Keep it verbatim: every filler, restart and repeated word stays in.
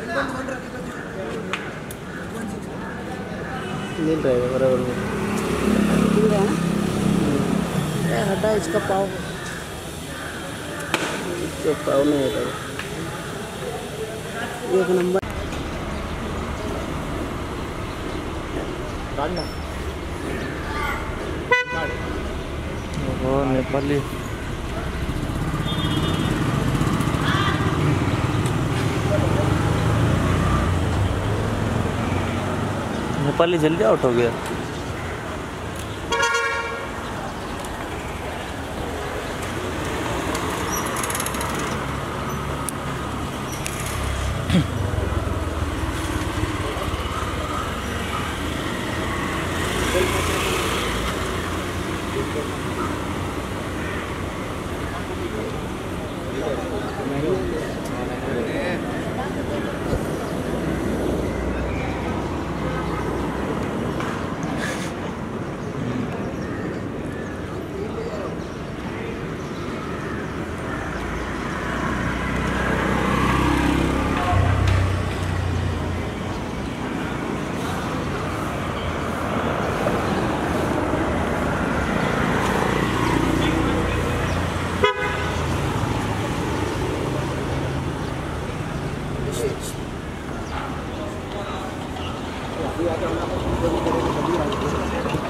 मिल रहेगा बराबर में मिल रहा है ना। हटा इसका पाव, इसका पाव नहीं हटा, एक नंबर। ओहो नेपाली नेपाली जल्दी आउट हो गया। अभी आके हम आपको